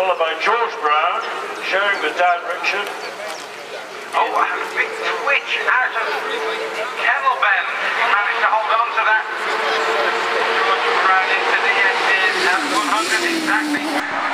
followed by George Brown, sharing with Dan Richard. Oh, a big twitch out of Kennel Bend. He managed to hold on to that. George Brown into the S's at 100 exactly.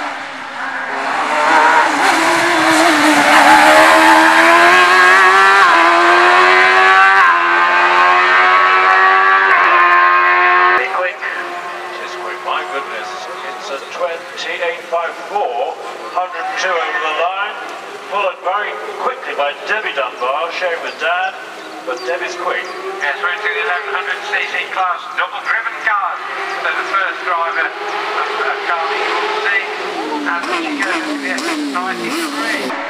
My goodness, it's a 28.54, 102 over the line, followed very quickly by Debbie Dunbar, sharing with Dan, but Debbie's quick. Yes, we're into the 1100cc class, double-driven cars. So the first driver of a car that you will see, and she goes to the SS93.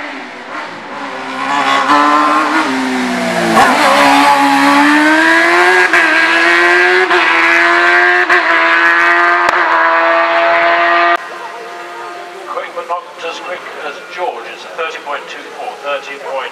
Not as quick as George. It's a 30.24.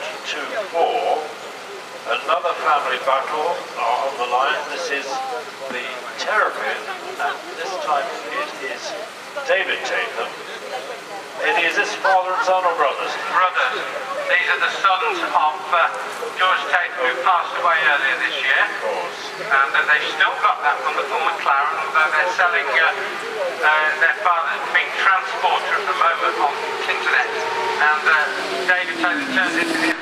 Another family battle on the line. This is the Terrapin, and this time it is David Tatham. It is his father and son or brothers? Brothers. These are the sons of George Tatham, who passed away earlier this year. Of course. And they've still got that wonderful McLaren, although they're selling their father's being transporter at the moment on the internet. And David Tatham turns into the...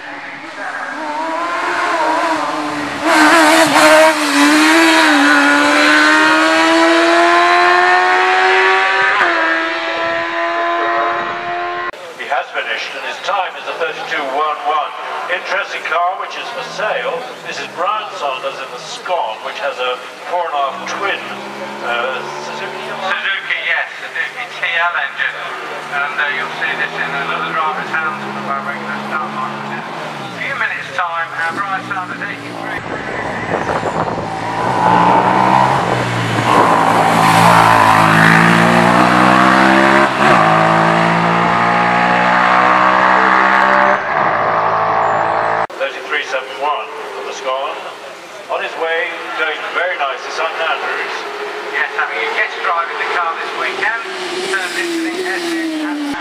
Finished, and his time is a 32.11. Interesting car which is for sale. This is Brian Saunders in the Scon, which has a 4.5 twin Suzuki. Suzuki, yes, Suzuki TL engine, and you'll see this in another driver's hands from our regular start line. In a few minutes' time, our Brian Saunders 83. On his way, going very nicely, St Andrews. Yes, having a guest drive in the car this weekend, turned into the S's.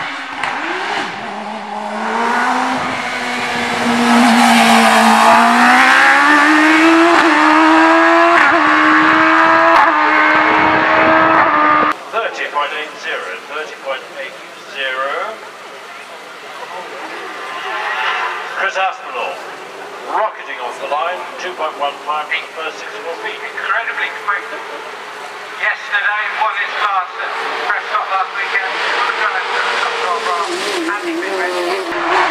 Chris Aspinall, rocketing off the line, 2.15 for the first 64 feet. Incredibly quick. Yesterday, won his class at Prescott last weekend. Had he been registered?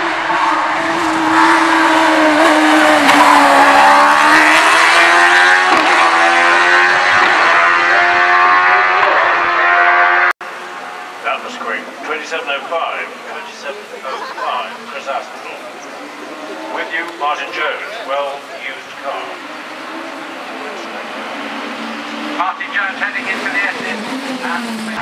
That was quick. 27.05, 27.05, Chris Aspinall. With you, Martin Jones, well-used car. Martin Jones heading into the S's.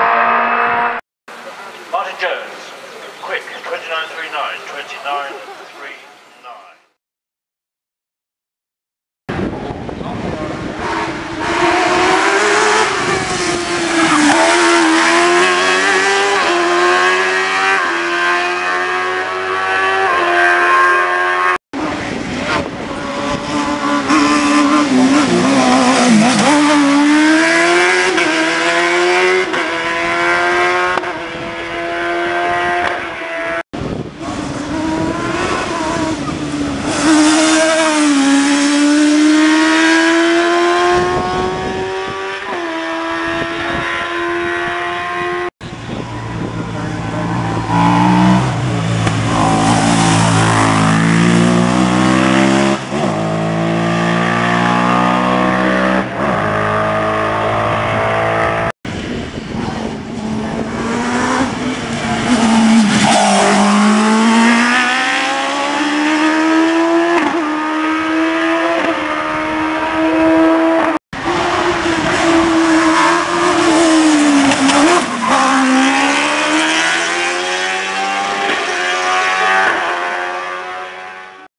Martin Jones, quick, 29.39, 29.